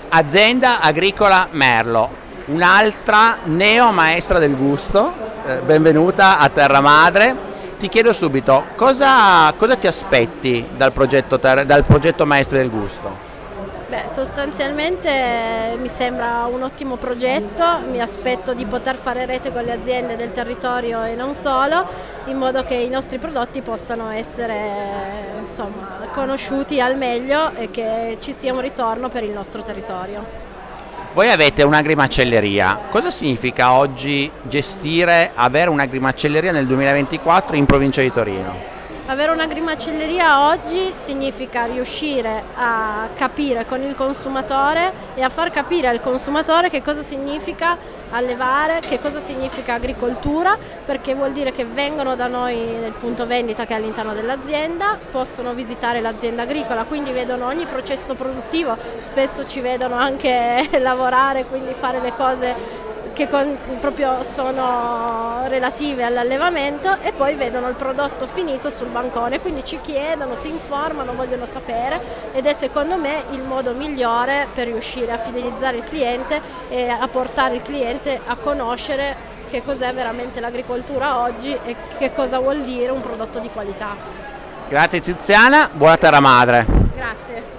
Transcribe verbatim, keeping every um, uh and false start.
Azienda agricola Merlo, un'altra neo maestra del gusto, eh, benvenuta a Terra Madre. Ti chiedo subito, cosa, cosa ti aspetti dal progetto, dal progetto Maestri del Gusto? Beh, sostanzialmente mi sembra un ottimo progetto, mi aspetto di poter fare rete con le aziende del territorio e non solo, in modo che i nostri prodotti possano essere insomma, conosciuti al meglio e che ci sia un ritorno per il nostro territorio. Voi avete un'agrimacelleria, cosa significa oggi gestire, avere un'agrimacelleria nel duemilaventiquattro in provincia di Torino? Avere un'agrimacelleria oggi significa riuscire a capire con il consumatore e a far capire al consumatore che cosa significa allevare, che cosa significa agricoltura, perché vuol dire che vengono da noi nel punto vendita che è all'interno dell'azienda, possono visitare l'azienda agricola, quindi vedono ogni processo produttivo, spesso ci vedono anche lavorare, quindi fare le cose che con, proprio sono relative all'allevamento e poi vedono il prodotto finito sul bancone, quindi ci chiedono, si informano, vogliono sapere ed è secondo me il modo migliore per riuscire a fidelizzare il cliente e a portare il cliente a conoscere che cos'è veramente l'agricoltura oggi e che cosa vuol dire un prodotto di qualità. Grazie Tiziana, buona Terra Madre. Grazie.